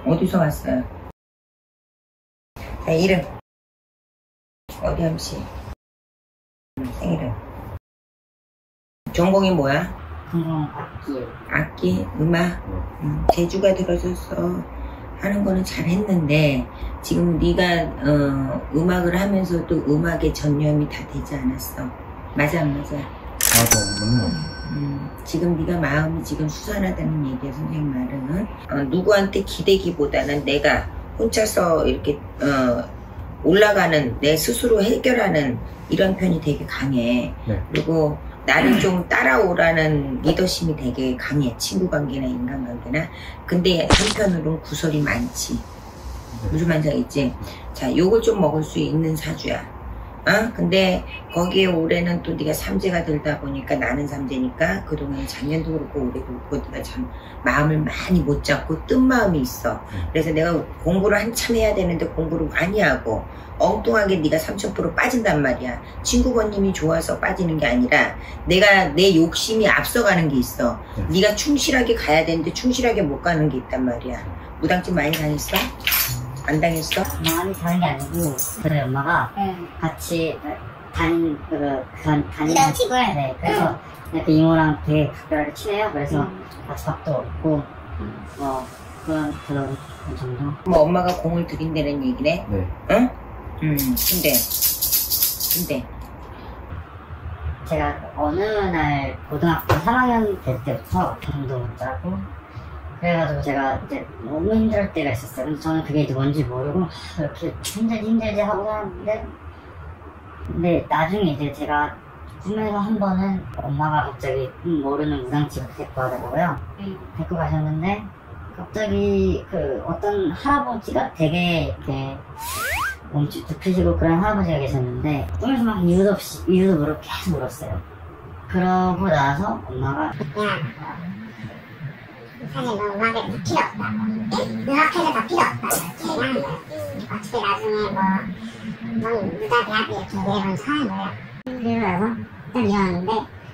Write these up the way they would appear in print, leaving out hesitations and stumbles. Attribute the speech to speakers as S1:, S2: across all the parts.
S1: 어디서 왔어요? 자, 이름. 어디함씨? 생일은? 전공이 뭐야?
S2: 악기.
S1: 악기? 음악? 재주가 들어서서 하는 거는 잘했는데 지금 네가 음악을 하면서도 음악에 전념이 다 되지 않았어. 맞아 안 맞아?
S3: 맞아, 맞는
S1: 지금 네가 마음이 지금 수산하다는 얘기야. 선생님 말은 누구한테 기대기보다는 내가 혼자서 이렇게 올라가는, 내 스스로 해결하는 이런 편이 되게 강해.
S3: 네.
S1: 그리고 나를 좀 따라오라는 리더십이 되게 강해. 친구 관계나 인간관계나. 근데 한편으로는 구설이 많지.
S3: 네.
S1: 무슨 말인지 알겠지? 자, 욕을 좀 먹을 수 있는 사주야. 근데 거기에 올해는 또 네가 삼재가 들다 보니까, 나는 삼재니까 그동안 작년도 그렇고 올해도 그렇고 네가 참 마음을 많이 못 잡고 뜬 마음이 있어. 그래서 내가 공부를 한참 해야 되는데 공부를 많이 하고 엉뚱하게 네가 3000% 빠진단 말이야. 친구번님이 좋아서 빠지는 게 아니라 내가 내 욕심이 앞서가는 게 있어. 네가 충실하게 가야 되는데 충실하게 못 가는 게 있단 말이야. 무당집 많이 다녔어? 안 당했어?
S2: 많이 다른 게 아니고, 그래, 엄마가 같이 다니는 집을. 네, 그래서 그 이모랑 되게 각별하게 친해요. 그래서 같이 밥도 먹고, 그런 정도.
S1: 뭐 엄마가 공을 들인다는 얘기네?
S3: 네.
S1: 응? 근데
S2: 제가 어느 날 고등학교 3학년 될 때부터 잠도 못 자고, 그래가지고 제가 이제 너무 힘들 때가 있었어요. 근데 저는 그게 이제 뭔지 모르고 이렇게 힘들지 하고 살았는데, 근데 나중에 이제 제가 꿈에서 한 번은 엄마가 갑자기 모르는 무당집을 데리고 가더라고요. 데리고 가셨는데 갑자기 그 어떤 할아버지가 되게 이렇게 몸집 좁히시고 그런 할아버지가 계셨는데, 꿈에서 막 이유도 모르고 계속 울었어요. 그러고 나서 엄마가
S4: 사실 너 음악에 다 필요 없다. 음악회도 다 필요 없다. 그냥 어차피 나중에 넌 누가 대학에 내려가면 사는 거야. 그러면서 딱 일어났는데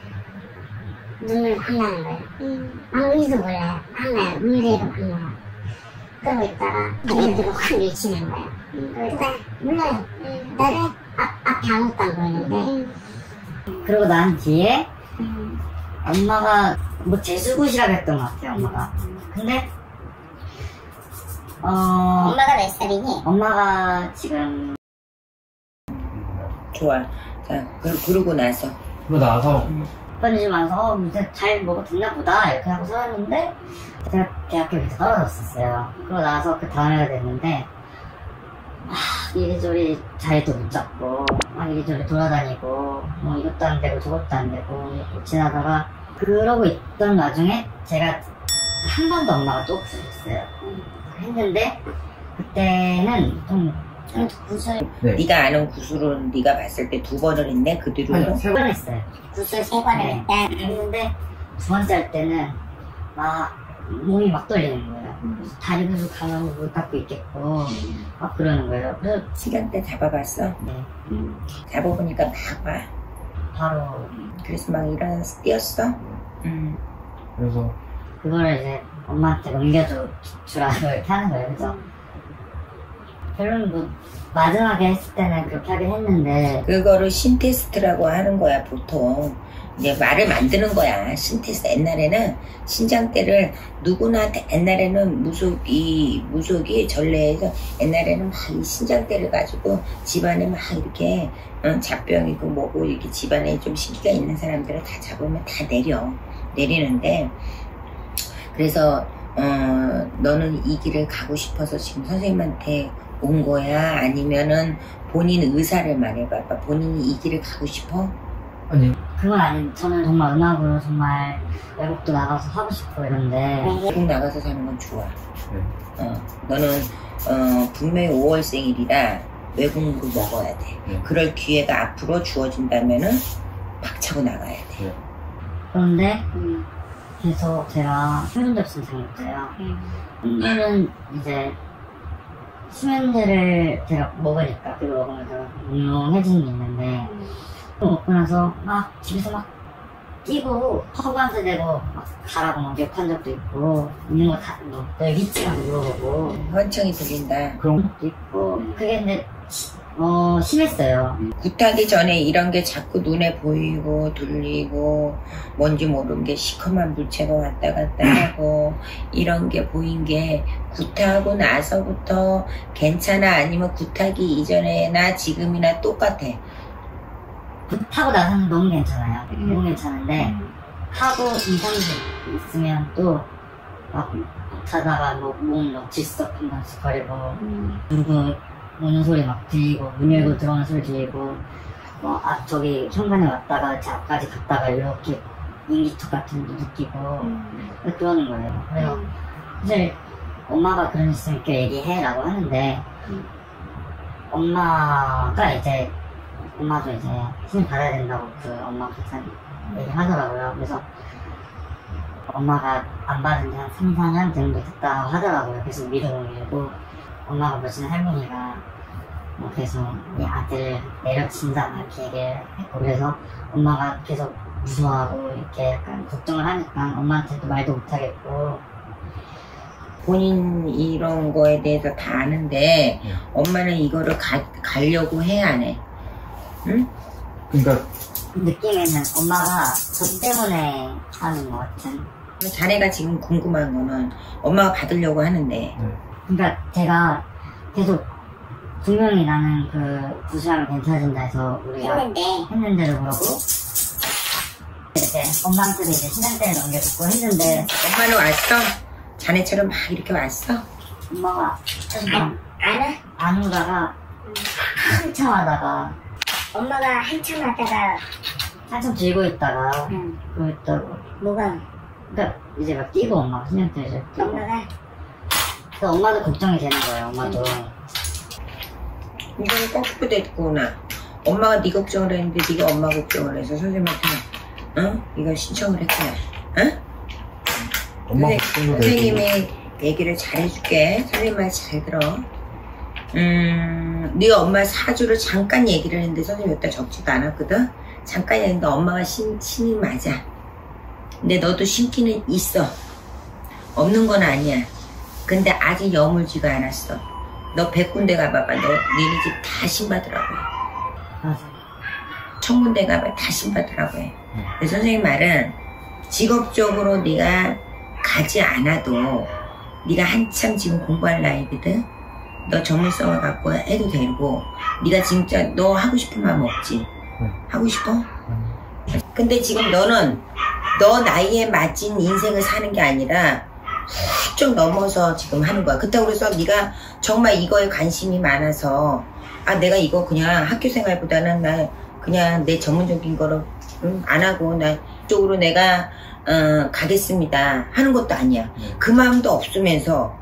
S4: 눈물 막 나는 거예요. 아무리도 몰라요. 하나요. 물리고 막 나요. 그러고 있다가 눈을 들고 확 밀치는 거예요. 그러니까 몰라요. 나를 앞에 아무것도 안 보이는데.
S2: 그러고 난 뒤에 엄마가 뭐 재수굿이라고 했던 것 같아요, 엄마가. 근데
S4: 엄마가 몇 살이니?
S2: 엄마가 지금
S1: 좋아. 자, 그러고 나서
S2: 번지 와서 이제 잘 뭐가 됐나 보다 이렇게 하고 살았는데, 제가 대학교 계속 떨어졌었어요. 그러고 나서 그 다음에가 됐는데 이리저리 자리도 못 잡고 막 이리저리 돌아다니고 뭐 이것도 안 되고 저것도 안 되고 지나다가, 그러고 있던 와중에 제가 한 번 더 엄마가 또 없어졌어요. 했는데 그때는 좀
S4: 구슬.
S3: 네.
S1: 네가 아는 구슬은 네가 봤을 때 2번을 했네? 그 뒤로는?
S2: 3번 했어요.
S4: 구슬 3번을 했다.
S2: 했는데 두 번째 할 때는 막 몸이 막 떨리는 거예요. 다리도 가만히 못 닦고 있겠고 막 그러는 거예요. 그래서
S1: 시간대 잡아봤어?
S2: 네,
S1: 잡아보니까 막 와.
S2: 바로
S1: 그래서 막 일어나서 뛰었어?
S3: 그래서
S2: 그거를 이제 엄마한테 넘겨주라고 이렇게 하는 거예요. 그래서 별로는 뭐 마지막에 했을 때는 그렇게 하긴 했는데,
S1: 그거를 신테스트라고 하는 거야, 보통. 이제 말을 만드는 거야, 신테스트. 옛날에는 신장대를 누구나, 옛날에는 무속이 전래해서 옛날에는 막 이 신장대를 가지고 집안에 막 이렇게 잡병이고 뭐고 이렇게 집안에 좀 신기가 있는 사람들을 다 잡으면 다 내리는데, 그래서 너는 이 길을 가고 싶어서 지금 선생님한테 온 거야? 아니면은 본인 의사를 말해봐봐. 본인이 이 길을 가고 싶어?
S3: 아니,
S2: 그건 아닌데 저는 정말 음악으로 정말 외국도 나가서 하고 싶고 이런데.
S1: 외국 나가서 사는 건 좋아.
S3: 네.
S1: 너는 분명히 5월 생일이라 외국으로 먹어야 돼.
S3: 네.
S1: 그럴 기회가 앞으로 주어진다면은 박차고 나가야 돼.
S3: 네.
S2: 그런데 계속 제가 수면접수를 당했어요. 근데는 이제 수면제를 제가 먹으니까, 그거 먹으면서 몽롱해지는 게 있는데, 또 먹고 나서 막 집에서 막 뛰고 허구한테 대고 막 가라고 막 욕한 적도 있고 있는 거 다 뭐 여기 있지라고 물어보고
S1: 헌청이 들린다.
S3: 그럼
S2: 것도 있고 그게 근데 심했어요.
S1: 굿하기 전에 이런 게 자꾸 눈에 보이고 들리고 뭔지 모르는 게 시커먼 물체가 왔다 갔다 하고 이런 게 보인 게 굿하고 나서부터 괜찮아? 아니면 굿하기 이전에나 지금이나 똑같아?
S2: 하고 나서는 너무 괜찮아요. 너무 괜찮은데 하고 2-3주 있으면 또 막 자다가 뭐 몸 질석 한 번씩 거리고 누구 오는 소리 막 들리고 문 열고 들어오는 소리 들리고 뭐 저기 현관에 왔다가 제 앞까지 갔다가 이렇게 인기척 같은 거 느끼고 그러는 거예요. 그래서 사실 엄마가 그런 일 있으면 이렇게 얘기해 라고 하는데 엄마도 이제 힘을 받아야 된다고 그 엄마가 항상 얘기하더라고요. 그래서 엄마가 안 받은 지 한 3-4년 정도 됐다고 하더라고요. 계속 밀고 엄마가 보시는 할머니가 뭐 계속 이 아들 내려친다 막 이렇게 얘기를 했고 그래서 엄마가 계속 무서워하고 이렇게 약간 걱정을 하니까 엄마한테도 말도 못하겠고
S1: 본인 이런 거에 대해서 다 아는데 엄마는 이거를 가려고 해 안 해? 응?
S3: 그러니까
S2: 느낌에는 엄마가 저 때문에 하는 것 같은.
S1: 자네가 지금 궁금한 거는 엄마가 받으려고 하는데
S2: 그러니까 제가 계속 분명히 나는 그 부수하면 괜찮아진다 해서 우리가 했는데도 그렇고 이제 엄마한테도 이제 신장대를 넘겨줬고 했는데
S1: 엄마는 왔어? 자네처럼 막 이렇게 왔어?
S2: 엄마가 안 오다가 한참 하다가
S4: 엄마가 한참 하다가
S2: 한참 들고 있다가 그랬다고.
S4: 뭐가?
S2: 그러니까 이제 막 뛰고 엄마가 신장대 이제 뛰고
S4: 엄마가?
S2: 그래서 엄마도 걱정이 되는 거예요. 엄마도
S1: 이건 거꾸로 됐구나. 엄마가 네 걱정을 했는데 네가 엄마 걱정을 해서 선생님한테 이거 신청을 했구나. 응?
S3: 엄마 걱정도 되고
S1: 선생님이 얘기를 잘해줄게. 선생님 말 잘 들어. 네 엄마 사주를 잠깐 얘기를 했는데 선생님 여기다 적지도 않았거든. 잠깐 얘기했는데 엄마가 신이 맞아. 근데 너도 신기는 있어. 없는 건 아니야. 근데 아직 여물지가 않았어. 너 100군데 가봐봐. 너 니네 집 다 신받으라고 해.
S2: 맞아.
S1: 천군데 가봐. 다 신받으라고 해. 그래서 선생님 말은 직업적으로 네가 가지 않아도 네가 한참 지금 공부할 나이거든. 너 전문성을 갖고 해도 되고 네가 진짜 너 하고 싶은 마음 없지? 하고 싶어? 근데 지금 너는 너 나이에 맞진 인생을 사는 게 아니라 훌쩍 넘어서 지금 하는 거야. 그렇다고 해서 네가 정말 이거에 관심이 많아서 내가 이거 그냥 학교 생활보다는 나 그냥 내 전문적인 거로 안 하고 나 이쪽으로 내가 가겠습니다 하는 것도 아니야. 그 마음도 없으면서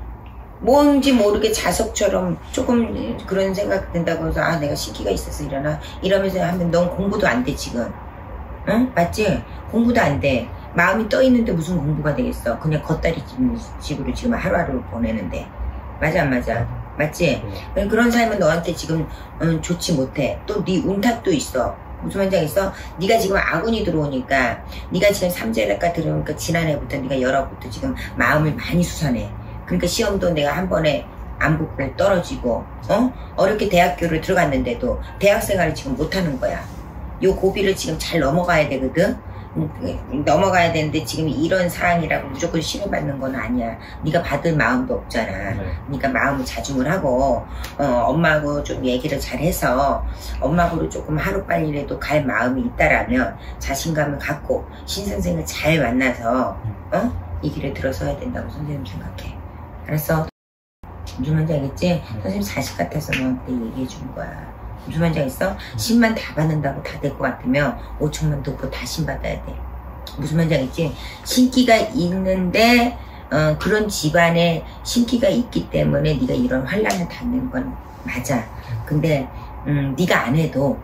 S1: 뭔지 모르게 자석처럼 조금 그런 생각 든다고 해서 내가 신기가 있어서 이러면서 하면 넌 공부도 안 돼 지금. 응? 맞지? 공부도 안 돼. 마음이 떠 있는데 무슨 공부가 되겠어. 그냥 겉다리 식으로 지금 하루하루를 보내는데. 맞아 안 맞아? 맞지? 그런 삶은 너한테 지금 좋지 못해. 또 네 운탓도 있어. 무슨 말인지 알겠어? 네가 지금 아군이 들어오니까 네가 지금 삼재일학과 들어오니까 지난해부터 네가 열화부터 지금 마음을 많이 수선해. 그러니까 시험도 내가 한 번에 안 붙고 떨어지고 어렵게 대학교를 들어갔는데도 대학생활을 지금 못하는 거야. 요 고비를 지금 잘 넘어가야 되거든. 넘어가야 되는데 지금 이런 상황이라고 무조건 시험 받는 건 아니야. 네가 받을 마음도 없잖아. 그러니까 마음을 자중을 하고 엄마하고 좀 얘기를 잘 해서 엄마하고 조금 하루빨리라도 갈 마음이 있다라면 자신감을 갖고 신선생을 잘 만나서 이 길을 들어서야 된다고 선생님 생각해. 알았어? 무슨 말인지 알겠지? 선생님 자식 같아서 너한테 얘기해 준 거야. 무슨 말인지 알겠어? 10만 다 받는다고 다 될 것 같으면 5천만 더 다 신받아야 돼. 무슨 말인지 알겠지? 신기가 있는데 그런 집안에 신기가 있기 때문에 네가 이런 환란을 당하는 건 맞아. 근데 네가 안 해도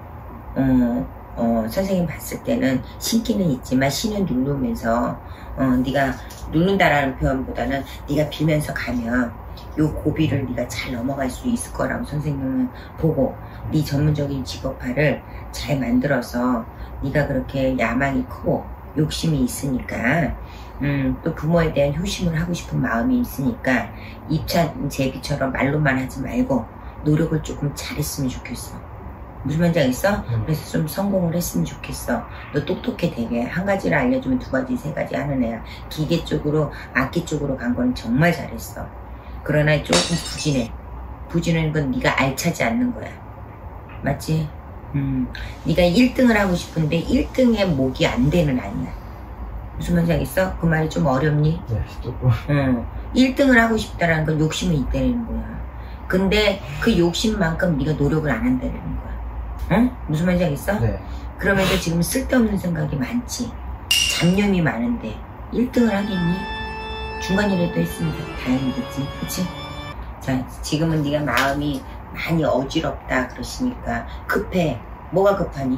S1: 선생님 봤을 때는 신기는 있지만 신은 누르면서 네가 누른다라는 표현보다는 네가 비면서 가면 요 고비를 네가 잘 넘어갈 수 있을 거라고 선생님은 보고 네 전문적인 직업화를 잘 만들어서 네가 그렇게 야망이 크고 욕심이 있으니까 또 부모에 대한 효심을 하고 싶은 마음이 있으니까 입찬 제비처럼 말로만 하지 말고 노력을 조금 잘했으면 좋겠어. 무슨 말인지 알겠어? 그래서 좀 성공을 했으면 좋겠어. 너 똑똑해 되게. 한 가지를 알려주면 두 가지, 세 가지 하는 애야. 기계 쪽으로, 악기 쪽으로 간 건 정말 잘했어. 그러나 조금 부진해. 부진한 건 네가 알차지 않는 거야. 맞지? 네가 1등을 하고 싶은데 1등에 목이 안 되는 아이야. 무슨 말인지 알겠어? 그 말이 좀 어렵니?
S3: 네, 조금.
S1: 1등을 하고 싶다라는 건 욕심이 있다는 거야. 근데 그 욕심만큼 네가 노력을 안 한다는 거야. 응? 무슨 말인지 알겠어?
S3: 네.
S1: 그러면서 지금 쓸데없는 생각이 많지. 잡념이 많은데 1등을 하겠니? 중간이라도 했으면 다행이겠지. 그치? 자, 지금은 네가 마음이 많이 어지럽다 그러시니까 급해. 뭐가 급하니?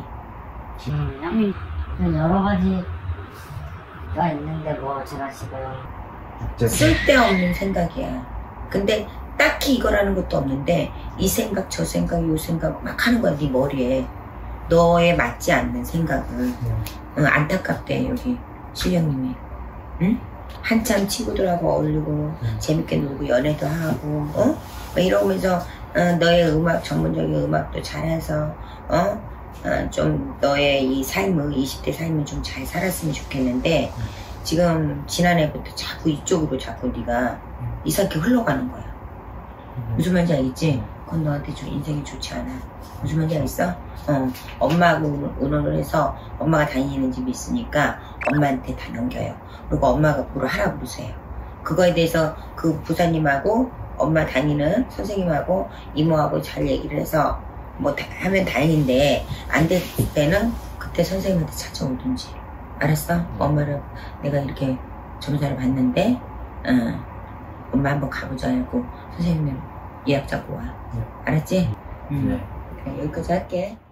S2: 여러 가지가 있는데 뭐 제가 지금
S1: 쓸데없는 생각이야. 근데 딱히 이거라는 것도 없는데 이 생각 저 생각 요 생각 막 하는 거야. 네 머리에 너에 맞지 않는 생각을. 안타깝대 여기 실령님이. 응? 한참 친구들하고 어울리고 재밌게 놀고 연애도 하고 막 이러면서 너의 음악 전문적인 음악도 잘해서 좀 너의 이 삶을 20대 삶을 좀 잘 살았으면 좋겠는데 지금 지난해부터 자꾸 이쪽으로 자꾸 네가 이상하게 흘러가는 거야. 무슨 말인지 알겠지? 그건 너한테 좀 인생이 좋지 않아. 무슨 말인지 알겠어? 엄마하고 의논을 해서 엄마가 다니는 집이 있으니까 엄마한테 다 넘겨요. 그리고 엄마가 보러 하라 그러세요. 그거에 대해서 그 부사님하고 엄마 다니는 선생님하고 이모하고 잘 얘기를 해서 뭐 하면 다행인데 안 될 때는 그때 선생님한테 찾아오든지. 알았어? 엄마를 내가 이렇게 점사를 봤는데 엄마 한번 가보자 하고 선생님은 예약 잡고 와. 알았지?
S3: 네.
S1: 그래, 여기까지 할게.